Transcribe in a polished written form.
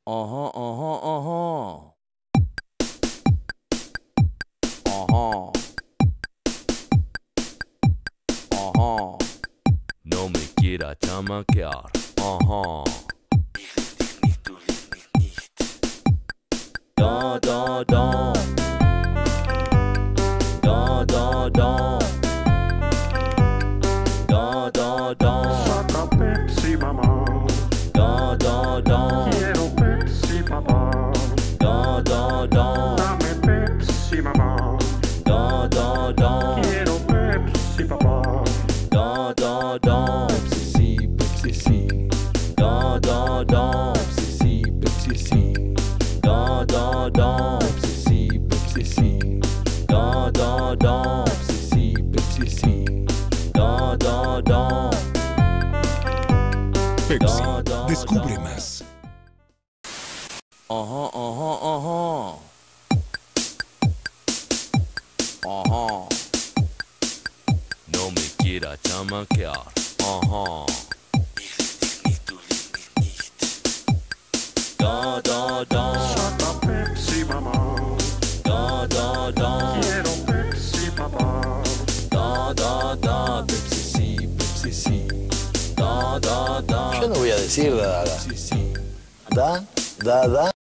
Ajá, ajá, ajá. Ajá. Ajá. No me quiera chamaquear. Ajá. Da, da, da. Da, da, da. Da, da, da. Saca Pepsi, mamá. Da, da, da. Quiero Pepsi, papá. Da, da, da. Dame Pepsi, mamá. Da, da, da. Quiero Pepsi, papá. Da, da, da. Pepsi sí, Pepsi sí. Da, da, da. Pepsi sí, Pepsi sí. Da, da, da. Pepsi sí, Pepsi sí. Da, da, da. Pepsi sí, Pepsi sí. Da, da, da. Pepsi, Da, da, descubre da. más. Ajá, ajá, ajá. Ajá. No me quiera chamaquear. Ajá. Da, da, da. Saca Pepsi, mamá. Da, da, da. Quiero Pepsi, papá. Da, da, da. Pepsi sí, Pepsi sí. Da, da, da. Yo no voy a decir da, da, Pepsi sí. da, da, da.